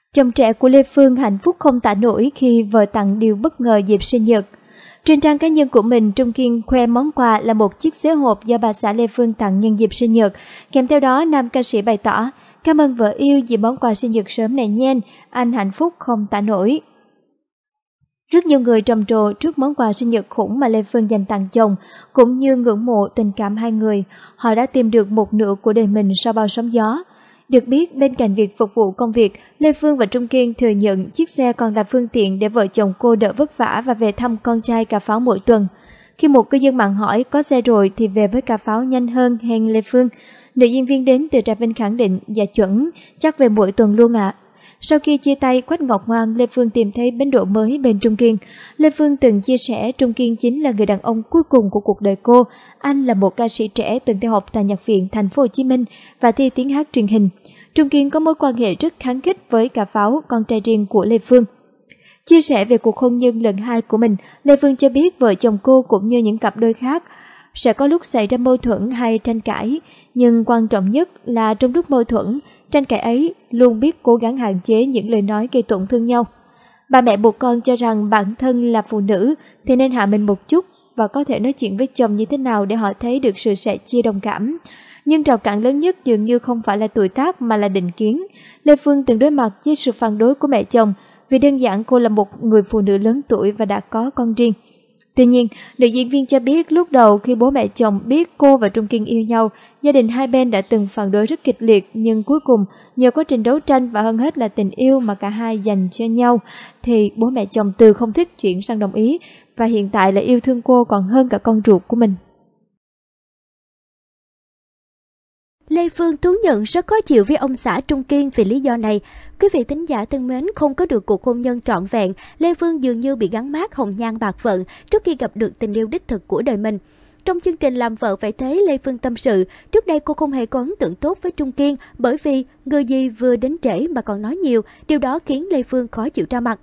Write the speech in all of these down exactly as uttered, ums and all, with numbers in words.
Chồng trẻ của Lê Phương hạnh phúc không tả nổi khi vợ tặng điều bất ngờ dịp sinh nhật. Trên trang cá nhân của mình, Trung Kiên khoe món quà là một chiếc xế hộp do bà xã Lê Phương tặng nhân dịp sinh nhật. Kèm theo đó, nam ca sĩ bày tỏ: "Cảm ơn vợ yêu vì món quà sinh nhật sớm này nhen, anh hạnh phúc không tả nổi." Rất nhiều người trầm trồ trước món quà sinh nhật khủng mà Lê Phương dành tặng chồng, cũng như ngưỡng mộ tình cảm hai người. Họ đã tìm được một nửa của đời mình sau bao sóng gió. Được biết, bên cạnh việc phục vụ công việc, Lê Phương và Trung Kiên thừa nhận chiếc xe còn là phương tiện để vợ chồng cô đỡ vất vả và về thăm con trai Cà Pháo mỗi tuần. Khi một cư dân mạng hỏi có xe rồi thì về với Cà Pháo nhanh hơn hay Lê Phương, nữ diễn viên đến từ Trà Vinh khẳng định: "Dạ chuẩn, chắc về mỗi tuần luôn ạ." À. Sau khi chia tay Quách Ngọc Ngoan, Lê Phương tìm thấy bến đỗ mới bên Trung Kiên. Lê Phương từng chia sẻ Trung Kiên chính là người đàn ông cuối cùng của cuộc đời cô. Anh là một ca sĩ trẻ từng theo học tại Nhạc viện Thành phố Hồ Chí Minh và thi tiếng hát truyền hình. Trung Kiên có mối quan hệ rất khăng khít với Cà Pháo, con trai riêng của Lê Phương. Chia sẻ về cuộc hôn nhân lần hai của mình, Lê Phương cho biết vợ chồng cô cũng như những cặp đôi khác sẽ có lúc xảy ra mâu thuẫn hay tranh cãi, nhưng quan trọng nhất là trong lúc mâu thuẫn, tranh cãi ấy luôn biết cố gắng hạn chế những lời nói gây tổn thương nhau. Bà mẹ buộc con cho rằng bản thân là phụ nữ thì nên hạ mình một chút và có thể nói chuyện với chồng như thế nào để họ thấy được sự sẻ chia đồng cảm. Nhưng rào cản lớn nhất dường như không phải là tuổi tác mà là định kiến. Lê Phương từng đối mặt với sự phản đối của mẹ chồng vì đơn giản cô là một người phụ nữ lớn tuổi và đã có con riêng. Tuy nhiên, nữ diễn viên cho biết lúc đầu khi bố mẹ chồng biết cô và Trung Kiên yêu nhau, gia đình hai bên đã từng phản đối rất kịch liệt, nhưng cuối cùng nhờ quá trình đấu tranh và hơn hết là tình yêu mà cả hai dành cho nhau thì bố mẹ chồng từ không thích chuyển sang đồng ý và hiện tại là yêu thương cô còn hơn cả con ruột của mình. Lê Phương thú nhận rất khó chịu với ông xã Trung Kiên vì lý do này. Quý vị thính giả thân mến, không có được cuộc hôn nhân trọn vẹn, Lê Phương dường như bị gắn mác hồng nhan bạc phận trước khi gặp được tình yêu đích thực của đời mình. Trong chương trình Làm Vợ Phải Thế, Lê Phương tâm sự, trước đây cô không hề có ấn tượng tốt với Trung Kiên bởi vì người gì vừa đến trễ mà còn nói nhiều, điều đó khiến Lê Phương khó chịu ra mặt.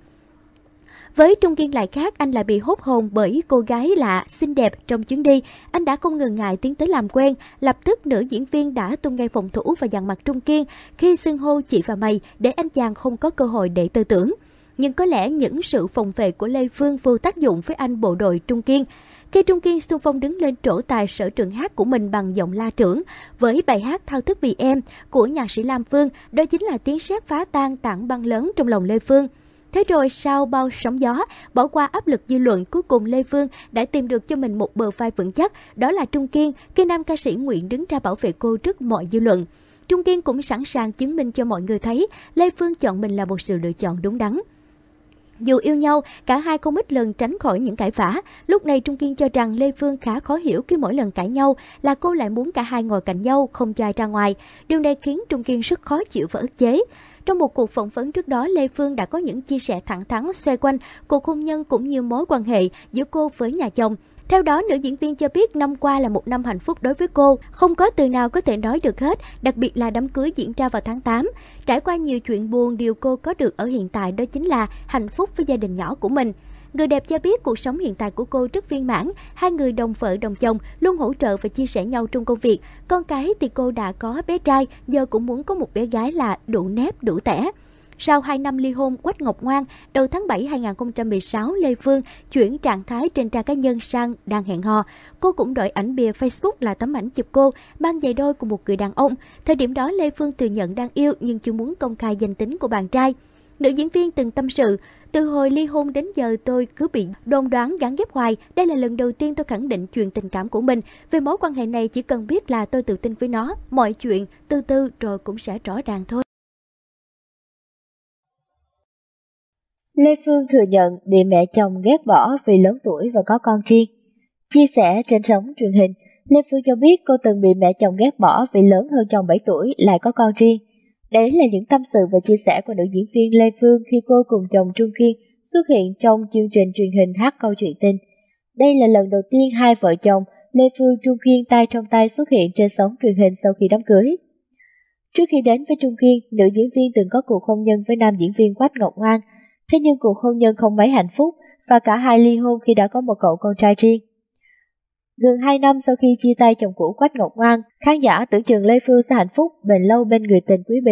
Với Trung Kiên lại khác, anh lại bị hút hồn bởi cô gái lạ, xinh đẹp trong chuyến đi. Anh đã không ngần ngại tiến tới làm quen, lập tức nữ diễn viên đã tung ngay phòng thủ và dằn mặt Trung Kiên khi xưng hô chị và mày để anh chàng không có cơ hội để tư tưởng. Nhưng có lẽ những sự phòng vệ của Lê Phương vô tác dụng với anh bộ đội Trung Kiên. Khi Trung Kiên xung phong đứng lên trổ tài sở trường hát của mình bằng giọng la trưởng với bài hát Thao Thức Vì Em của nhạc sĩ Lam Phương, đó chính là tiếng sét phá tan tảng băng lớn trong lòng Lê Phương. Thế rồi sau bao sóng gió, bỏ qua áp lực dư luận, cuối cùng Lê Phương đã tìm được cho mình một bờ vai vững chắc, đó là Trung Kiên, khi nam ca sĩ nguyện đứng ra bảo vệ cô trước mọi dư luận. Trung Kiên cũng sẵn sàng chứng minh cho mọi người thấy Lê Phương chọn mình là một sự lựa chọn đúng đắn. Dù yêu nhau, cả hai không ít lần tránh khỏi những cãi vã. Lúc này Trung Kiên cho rằng Lê Phương khá khó hiểu khi mỗi lần cãi nhau là cô lại muốn cả hai ngồi cạnh nhau, không cho ai ra ngoài. Điều này khiến Trung Kiên rất khó chịu và ức chế. Trong một cuộc phỏng vấn trước đó, Lê Phương đã có những chia sẻ thẳng thắn xoay quanh cuộc hôn nhân cũng như mối quan hệ giữa cô với nhà chồng. Theo đó, nữ diễn viên cho biết năm qua là một năm hạnh phúc đối với cô, không có từ nào có thể nói được hết, đặc biệt là đám cưới diễn ra vào tháng tám. Trải qua nhiều chuyện buồn, điều cô có được ở hiện tại đó chính là hạnh phúc với gia đình nhỏ của mình. Người đẹp cho biết cuộc sống hiện tại của cô rất viên mãn, hai người đồng vợ đồng chồng luôn hỗ trợ và chia sẻ nhau trong công việc. Con cái thì cô đã có bé trai, giờ cũng muốn có một bé gái là đủ nếp đủ tẻ. Sau hai năm ly hôn Quách Ngọc Ngoan, đầu tháng bảy năm hai nghìn không trăm mười sáu, Lê Phương chuyển trạng thái trên trang cá nhân sang đang hẹn hò. Cô cũng đổi ảnh bìa Facebook là tấm ảnh chụp cô mang giày đôi của một người đàn ông. Thời điểm đó, Lê Phương thừa nhận đang yêu nhưng chưa muốn công khai danh tính của bạn trai. Nữ diễn viên từng tâm sự, từ hồi ly hôn đến giờ tôi cứ bị đồn đoán gắn ghép hoài. Đây là lần đầu tiên tôi khẳng định chuyện tình cảm của mình. Về mối quan hệ này chỉ cần biết là tôi tự tin với nó. Mọi chuyện từ từ rồi cũng sẽ rõ ràng thôi. Lê Phương thừa nhận bị mẹ chồng ghét bỏ vì lớn tuổi và có con riêng. Chia sẻ trên sóng truyền hình, Lê Phương cho biết cô từng bị mẹ chồng ghét bỏ vì lớn hơn chồng bảy tuổi lại có con riêng. Đấy là những tâm sự và chia sẻ của nữ diễn viên Lê Phương khi cô cùng chồng Trung Kiên xuất hiện trong chương trình truyền hình Hát Câu Chuyện Tình. Đây là lần đầu tiên hai vợ chồng Lê Phương Trung Kiên tay trong tay xuất hiện trên sóng truyền hình sau khi đám cưới. Trước khi đến với Trung Kiên, nữ diễn viên từng có cuộc hôn nhân với nam diễn viên Quách Ngọc Ngoan. Thế nhưng cuộc hôn nhân không mấy hạnh phúc và cả hai ly hôn khi đã có một cậu con trai riêng. Gần hai năm sau khi chia tay chồng cũ Quách Ngọc Ngoan, khán giả tưởng chừng Lê Phương sẽ hạnh phúc bền lâu bên người tình Quý Bình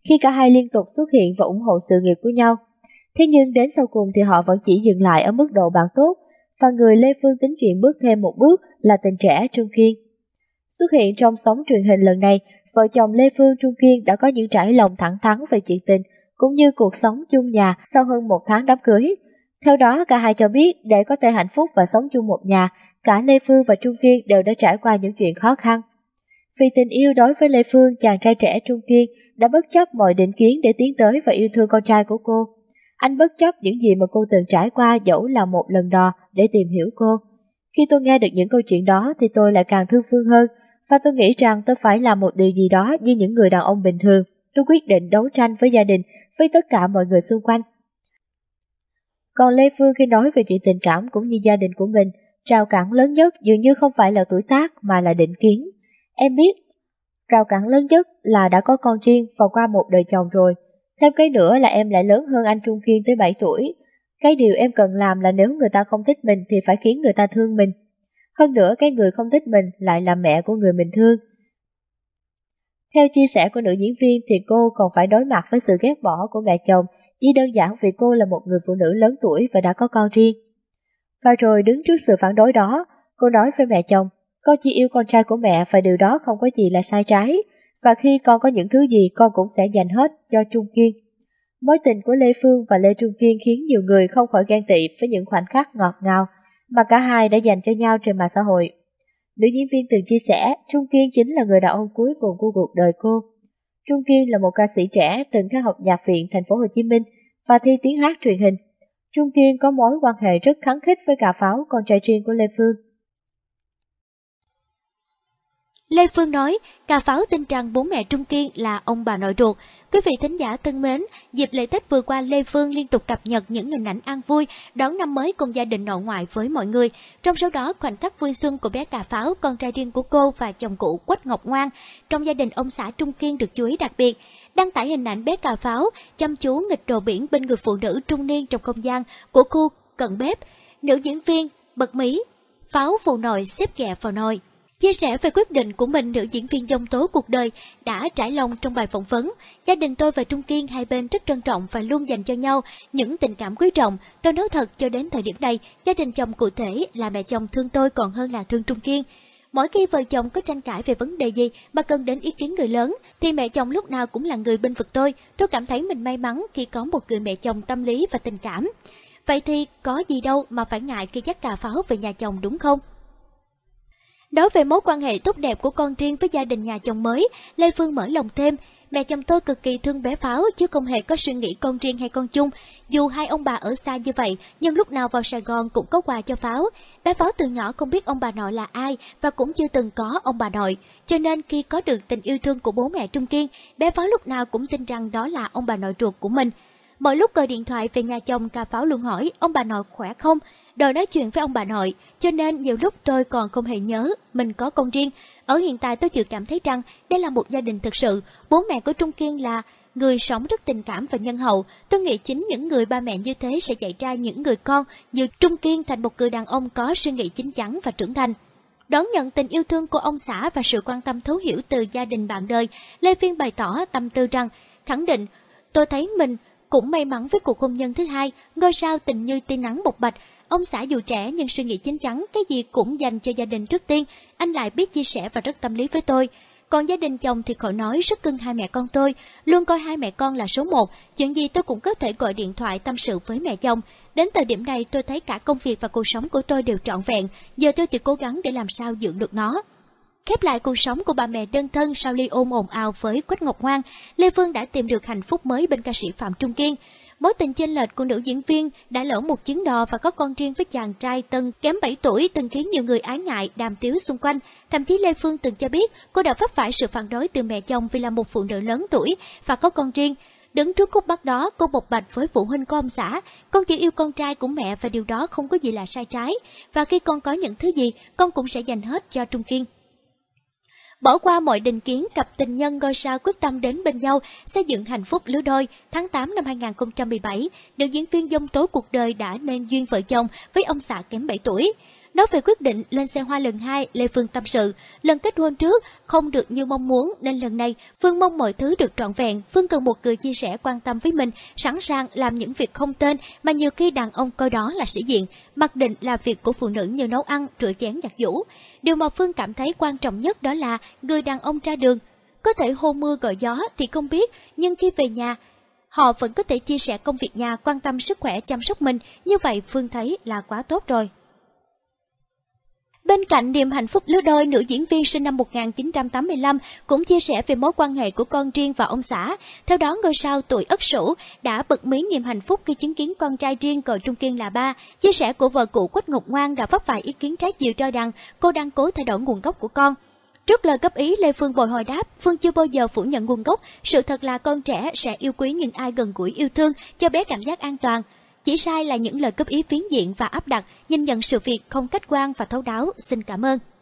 khi cả hai liên tục xuất hiện và ủng hộ sự nghiệp của nhau. Thế nhưng đến sau cùng thì họ vẫn chỉ dừng lại ở mức độ bạn tốt, và người Lê Phương tính chuyện bước thêm một bước là tình trẻ Trung Kiên. Xuất hiện trong sóng truyền hình lần này, vợ chồng Lê Phương Trung Kiên đã có những trải lòng thẳng thắn về chuyện tình, cũng như cuộc sống chung nhà sau hơn một tháng đám cưới. Theo đó, cả hai cho biết để có thể hạnh phúc và sống chung một nhà, cả Lê Phương và Trung Kiên đều đã trải qua những chuyện khó khăn. Vì tình yêu đối với Lê Phương, chàng trai trẻ Trung Kiên đã bất chấp mọi định kiến để tiến tới và yêu thương con trai của cô. Anh bất chấp những gì mà cô từng trải qua dẫu là một lần đò để tìm hiểu cô. Khi tôi nghe được những câu chuyện đó thì tôi lại càng thương Phương hơn, và tôi nghĩ rằng tôi phải làm một điều gì đó như những người đàn ông bình thường. Tôi quyết định đấu tranh với gia đình, với tất cả mọi người xung quanh. Còn Lê Phương khi nói về chuyện tình cảm cũng như gia đình của mình, rào cản lớn nhất dường như không phải là tuổi tác mà là định kiến. Em biết, rào cản lớn nhất là đã có con riêng và qua một đời chồng rồi. Thêm cái nữa là em lại lớn hơn anh Trung Kiên tới bảy tuổi. Cái điều em cần làm là nếu người ta không thích mình thì phải khiến người ta thương mình. Hơn nữa, cái người không thích mình lại là mẹ của người mình thương. Theo chia sẻ của nữ diễn viên thì cô còn phải đối mặt với sự ghét bỏ của mẹ chồng, chỉ đơn giản vì cô là một người phụ nữ lớn tuổi và đã có con riêng. Và rồi đứng trước sự phản đối đó, cô nói với mẹ chồng, con chỉ yêu con trai của mẹ và điều đó không có gì là sai trái, và khi con có những thứ gì con cũng sẽ dành hết cho Trung Kiên. Mối tình của Lê Phương và Lê Trung Kiên khiến nhiều người không khỏi ghen tị với những khoảnh khắc ngọt ngào mà cả hai đã dành cho nhau trên mạng xã hội. Nữ diễn viên từng chia sẻ, Trung Kiên chính là người đàn ông cuối cùng của cuộc đời cô. Trung Kiên là một ca sĩ trẻ từng theo học nhạc viện thành phố Hồ Chí Minh và thi tiếng hát truyền hình. Trung Kiên có mối quan hệ rất khăng khít với Cà Pháo, con trai riêng của Lê Phương. Lê Phương nói, Cà Pháo tin rằng bố mẹ Trung Kiên là ông bà nội ruột. Quý vị thính giả thân mến, dịp lễ Tết vừa qua, Lê Phương liên tục cập nhật những hình ảnh an vui đón năm mới cùng gia đình nội ngoại với mọi người. Trong số đó, khoảnh khắc vui xuân của bé Cà Pháo, con trai riêng của cô và chồng cũ Quách Ngọc Ngoan trong gia đình ông xã Trung Kiên được chú ý đặc biệt. Đăng tải hình ảnh bé Cà Pháo chăm chú nghịch đồ biển bên người phụ nữ trung niên trong không gian của khu cận bếp. Nữ diễn viên bật mí, Pháo phụ nồi xếp ghẹ vào nồi. Chia sẻ về quyết định của mình, nữ diễn viên giông tố cuộc đời đã trải lòng trong bài phỏng vấn. Gia đình tôi và Trung Kiên hai bên rất trân trọng và luôn dành cho nhau những tình cảm quý trọng. Tôi nói thật, cho đến thời điểm này, gia đình chồng cụ thể là mẹ chồng thương tôi còn hơn là thương Trung Kiên. Mỗi khi vợ chồng có tranh cãi về vấn đề gì mà cần đến ý kiến người lớn, thì mẹ chồng lúc nào cũng là người bênh vực tôi. Tôi cảm thấy mình may mắn khi có một người mẹ chồng tâm lý và tình cảm. Vậy thì có gì đâu mà phải ngại khi dắt Cà Pháo về nhà chồng, đúng không? Đối với mối quan hệ tốt đẹp của con riêng với gia đình nhà chồng mới, Lê Phương mở lòng thêm, mẹ chồng tôi cực kỳ thương bé Pháo chứ không hề có suy nghĩ con riêng hay con chung. Dù hai ông bà ở xa như vậy, nhưng lúc nào vào Sài Gòn cũng có quà cho Pháo. Bé Pháo từ nhỏ không biết ông bà nội là ai và cũng chưa từng có ông bà nội. Cho nên khi có được tình yêu thương của bố mẹ Trung Kiên, bé Pháo lúc nào cũng tin rằng đó là ông bà nội ruột của mình. Mỗi lúc gọi điện thoại về nhà chồng, Cà Pháo luôn hỏi ông bà nội khỏe không, đòi nói chuyện với ông bà nội. Cho nên nhiều lúc tôi còn không hề nhớ mình có con riêng. Ở hiện tại tôi chưa cảm thấy rằng đây là một gia đình thực sự. Bố mẹ của Trung Kiên là người sống rất tình cảm và nhân hậu. Tôi nghĩ chính những người ba mẹ như thế sẽ dạy ra những người con như Trung Kiên thành một người đàn ông có suy nghĩ chín chắn và trưởng thành. Đón nhận tình yêu thương của ông xã và sự quan tâm thấu hiểu từ gia đình bạn đời, Lê Phương bày tỏ tâm tư rằng, khẳng định, tôi thấy mình cũng may mắn với cuộc hôn nhân thứ hai, ngôi sao tình như tia nắng bộc bạch. Ông xã dù trẻ nhưng suy nghĩ chín chắn, cái gì cũng dành cho gia đình trước tiên. Anh lại biết chia sẻ và rất tâm lý với tôi. Còn gia đình chồng thì khỏi nói, rất cưng hai mẹ con tôi, luôn coi hai mẹ con là số một. Chuyện gì tôi cũng có thể gọi điện thoại tâm sự với mẹ chồng. Đến thời điểm này tôi thấy cả công việc và cuộc sống của tôi đều trọn vẹn. Giờ tôi chỉ cố gắng để làm sao giữ được nó. Khép lại cuộc sống của bà mẹ đơn thân sau ly ôn ồn ào với Quách Ngọc Ngoan, Lê Phương đã tìm được hạnh phúc mới bên ca sĩ Phạm Trung Kiên. Mối tình chênh lệch của nữ diễn viên đã lỡ một chuyến đò và có con riêng với chàng trai Tân kém bảy tuổi từng khiến nhiều người ái ngại đàm tiếu xung quanh. Thậm chí Lê Phương từng cho biết cô đã vấp phải sự phản đối từ mẹ chồng vì là một phụ nữ lớn tuổi và có con riêng. Đứng trước khúc mắc đó, cô bộc bạch với phụ huynh của ông xã, con chỉ yêu con trai của mẹ và điều đó không có gì là sai trái. Và khi con có những thứ gì, con cũng sẽ dành hết cho Trung Kiên. Bỏ qua mọi định kiến, cặp tình nhân ngôi sao quyết tâm đến bên nhau, xây dựng hạnh phúc lứa đôi. Tháng tám năm hai nghìn không trăm mười bảy, nữ diễn viên giông tố cuộc đời đã nên duyên vợ chồng với ông xã kém bảy tuổi. Nói về quyết định lên xe hoa lần hai, Lê Phương tâm sự, lần kết hôn trước không được như mong muốn nên lần này Phương mong mọi thứ được trọn vẹn. Phương cần một người chia sẻ, quan tâm với mình, sẵn sàng làm những việc không tên mà nhiều khi đàn ông coi đó là sĩ diện, mặc định là việc của phụ nữ như nấu ăn, rửa chén, giặt giũ. Điều mà Phương cảm thấy quan trọng nhất đó là người đàn ông ra đường có thể hô mưa gọi gió thì không biết, nhưng khi về nhà họ vẫn có thể chia sẻ công việc nhà, quan tâm sức khỏe, chăm sóc mình. Như vậy Phương thấy là quá tốt rồi. Bên cạnh niềm hạnh phúc lứa đôi, nữ diễn viên sinh năm một nghìn chín trăm tám mươi lăm cũng chia sẻ về mối quan hệ của con riêng và ông xã. Theo đó, ngôi sao tuổi Ất Sửu đã bật mí niềm hạnh phúc khi chứng kiến con trai riêng cờ trung kiên là ba. Chia sẻ của vợ cũ Quách Ngọc Ngoan đã vấp phải ý kiến trái chiều cho rằng cô đang cố thay đổi nguồn gốc của con. Trước lời góp ý, Lê Phương bồi hồi đáp, Phương chưa bao giờ phủ nhận nguồn gốc. Sự thật là con trẻ sẽ yêu quý những ai gần gũi yêu thương, cho bé cảm giác an toàn. Chỉ sai là những lời góp ý phiến diện và áp đặt, nhìn nhận sự việc không khách quan và thấu đáo. Xin cảm ơn.